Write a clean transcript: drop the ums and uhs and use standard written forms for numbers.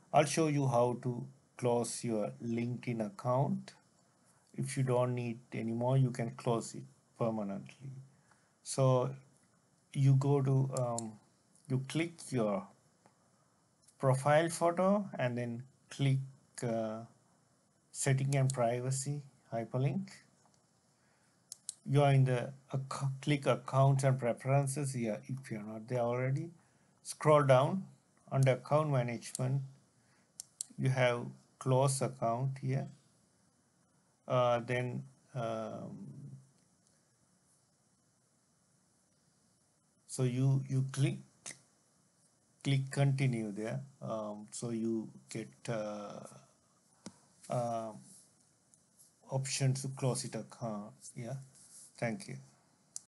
I'll show you how to close your LinkedIn account. If you don't need anymore, you can close it permanently. So you go to you click your profile photo and then click uh, setting and privacy hyperlink. You are in the click account and preferences here if you're not there already. Scroll down under account management. You have close account here. Then so you click continue there. So you get uh, option to close it account. Yeah. Thank you.